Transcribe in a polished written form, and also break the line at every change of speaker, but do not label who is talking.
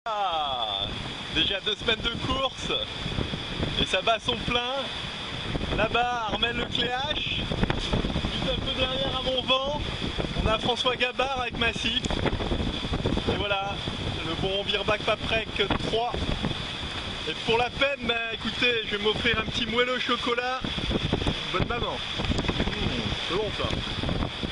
Ah, déjà 2 semaines de course et ça bat son plein. Là-bas, Armel Lecléache. Juste un peu derrière à mon vent, on a François Gabard avec Massif. Et voilà, le bon Virbac Paprec 3. Et pour la peine, bah, écoutez, je vais m'offrir un petit moelleux au chocolat. Bonne maman. C'est bon ça.